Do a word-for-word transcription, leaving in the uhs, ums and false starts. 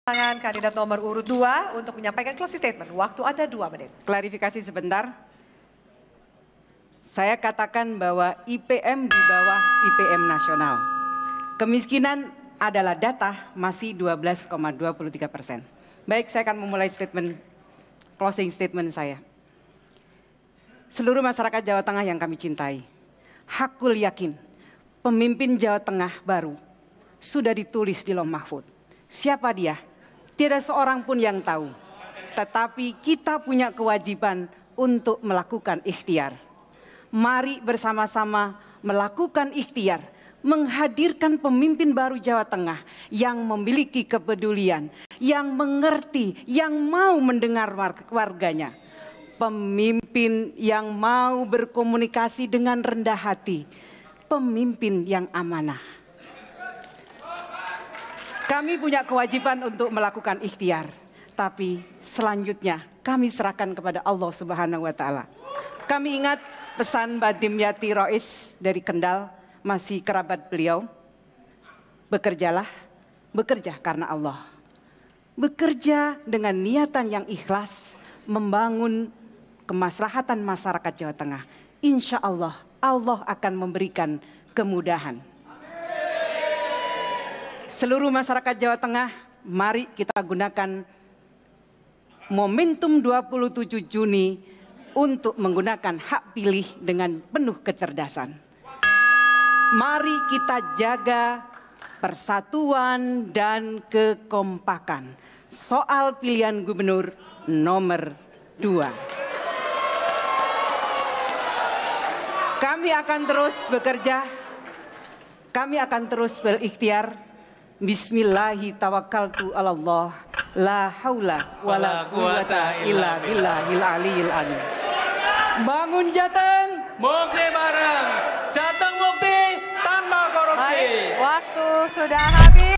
Tangan kandidat nomor urut dua untuk menyampaikan closing statement. Waktu Anda dua menit. Klarifikasi sebentar. Saya katakan bahwa I P M di bawah I P M nasional. Kemiskinan adalah data masih dua belas koma dua puluh tiga persen. Baik, saya akan memulai statement, closing statement saya. Seluruh masyarakat Jawa Tengah yang kami cintai, hakul yakin pemimpin Jawa Tengah baru sudah ditulis di Lauh Mahfud. Siapa dia? Tidak seorang pun yang tahu. Tetapi kita punya kewajiban untuk melakukan ikhtiar. Mari bersama-sama melakukan ikhtiar, menghadirkan pemimpin baru Jawa Tengah yang memiliki kepedulian, yang mengerti, yang mau mendengar warganya. Pemimpin yang mau berkomunikasi dengan rendah hati, pemimpin yang amanah. Kami punya kewajiban untuk melakukan ikhtiar, tapi selanjutnya kami serahkan kepada Allah Subhanahu wa Ta'ala. Kami ingat pesan Mbak Dimyati Rois dari Kendal, masih kerabat beliau. Bekerjalah, bekerja karena Allah. Bekerja dengan niatan yang ikhlas, membangun kemaslahatan masyarakat Jawa Tengah. Insya Allah, Allah akan memberikan kemudahan. Seluruh masyarakat Jawa Tengah, mari kita gunakan momentum dua puluh tujuh Juni untuk menggunakan hak pilih dengan penuh kecerdasan. Mari kita jaga persatuan dan kekompakan. Soal pilihan gubernur nomor dua. Kami akan terus bekerja, kami akan terus berikhtiar. Bismillahi tawakkaltu ala Allah, la haula wala quwata illa billahil aliyil azim. Bangun Jateng, mukti bareng, Jateng mukti tanpa korupsi. Baik, waktu sudah habis.